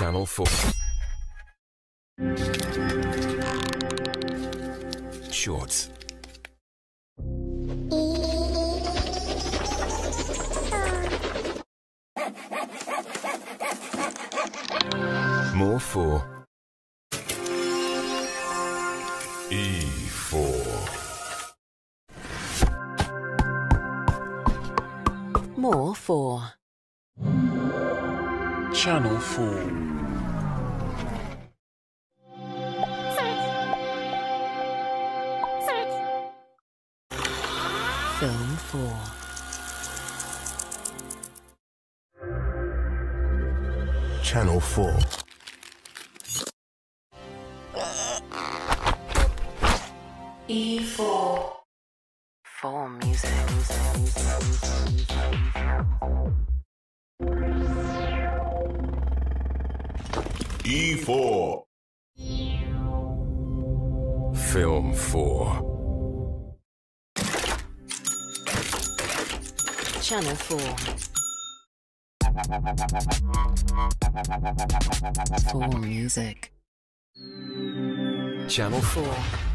Channel 4. Shorts. More 4. E4. More 4. Channel 4. Film 4. Channel 4. E4. 4 music. E4. Film 4. Channel 4. 4 music. Channel 4. 4.